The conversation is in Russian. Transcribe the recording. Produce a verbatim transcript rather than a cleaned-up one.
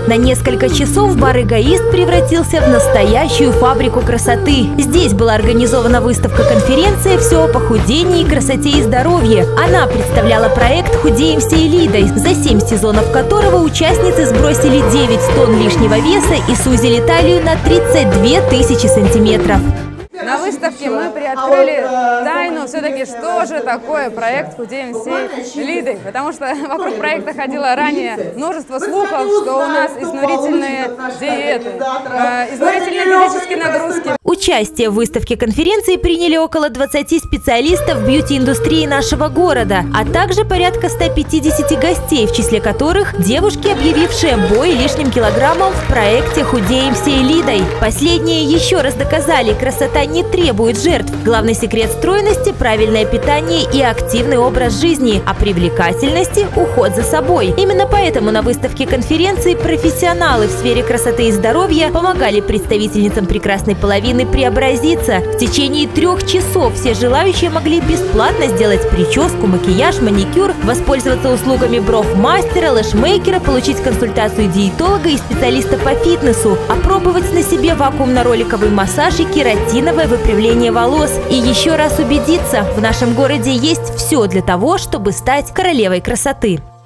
На несколько часов бар «Эгоист» превратился в настоящую фабрику красоты. Здесь была организована выставка-конференция «Все о похудении, красоте и здоровье». Она представляла проект «Худеем всей Лидой», за семь сезонов которого участницы сбросили девять тонн лишнего веса и сузили талию на тридцать две тысячи сантиметров. На выставке мы приоткрыли тайну все-таки, что же такое проект «Худеем всей Лидой». Потому что вокруг проекта ходило ранее множество слухов, что у нас изнурительные диеты, э, изнурительные физические нагрузки. Участие в выставке конференции приняли около двадцати специалистов бьюти-индустрии нашего города, а также порядка ста пятидесяти гостей, в числе которых девушки, объявившие бой лишним килограммом в проекте «Худеем всей Лидой». Последние еще раз доказали, красота не требует жертв. Главный секрет стройности – правильное питание и активный образ жизни, а привлекательности – уход за собой. Именно поэтому на выставке конференции профессионалы в сфере красоты и здоровья помогали представительницам прекрасной половины преобразиться. В течение трех часов все желающие могли бесплатно сделать прическу, макияж, маникюр, воспользоваться услугами броф-мастера, лэшмейкера, получить консультацию диетолога и специалиста по фитнесу, опробовать на себе вакуумно-роликовый массаж и кератиновое выпрямление волос. И еще раз убедиться, в нашем городе есть все для того, чтобы стать королевой красоты.